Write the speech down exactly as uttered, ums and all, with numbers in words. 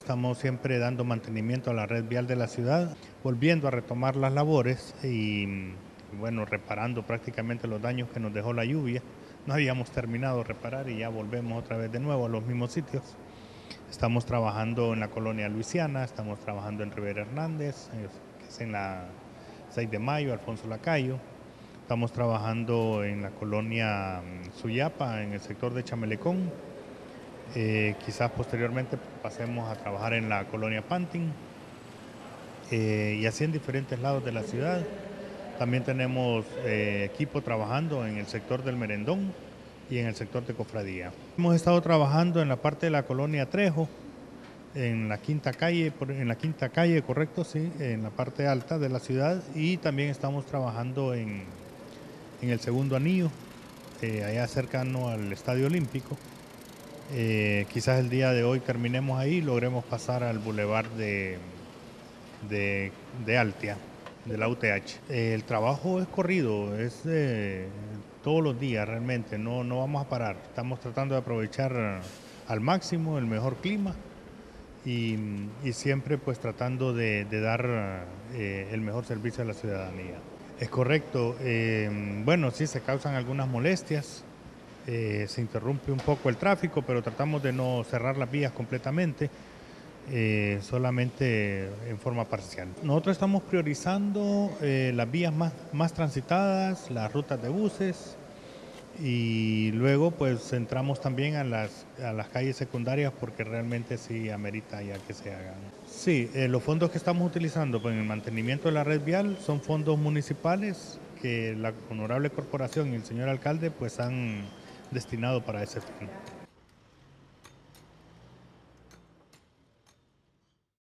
Estamos siempre dando mantenimiento a la red vial de la ciudad, volviendo a retomar las labores y, bueno, reparando prácticamente los daños que nos dejó la lluvia. No habíamos terminado de reparar y ya volvemos otra vez de nuevo a los mismos sitios. Estamos trabajando en la colonia Luisiana, estamos trabajando en Rivera Hernández, eh, que es en la seis de mayo, Alfonso Lacayo. Estamos trabajando en la colonia mm, Suyapa, en el sector de Chamelecón. Eh, quizás posteriormente pasemos a trabajar en la colonia Pantin, eh, y así en diferentes lados de la ciudad. También tenemos eh, equipo trabajando en el sector del Merendón y en el sector de Cofradía. Hemos estado trabajando en la parte de la colonia Trejo, en la quinta calle, en la quinta calle, correcto, sí, en la parte alta de la ciudad, y también estamos trabajando en, en el segundo anillo, eh, allá cercano al Estadio Olímpico. Eh, quizás el día de hoy terminemos ahí y logremos pasar al bulevar de, de, de Altia, de la U T H. Eh, el trabajo es corrido, es eh, todos los días realmente, no, no vamos a parar. Estamos tratando de aprovechar al máximo el mejor clima y, y siempre pues tratando de, de dar eh, el mejor servicio a la ciudadanía. Es correcto, eh, bueno, sí se causan algunas molestias. Eh, se interrumpe un poco el tráfico, pero tratamos de no cerrar las vías completamente, eh, solamente en forma parcial. Nosotros estamos priorizando eh, las vías más, más transitadas, las rutas de buses, y luego pues entramos también a las, a las calles secundarias porque realmente sí amerita ya que se hagan. Sí, eh, los fondos que estamos utilizando para el mantenimiento de la red vial son fondos municipales que la honorable corporación y el señor alcalde pues han destinado para ese fin.